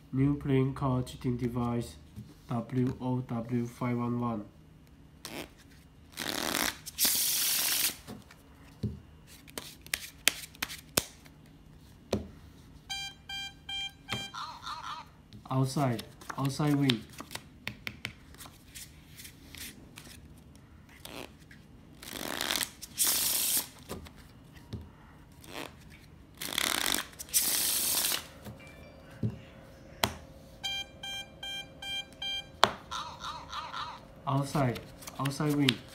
New playing card cheating device WOW511. Outside wing. Outside wing.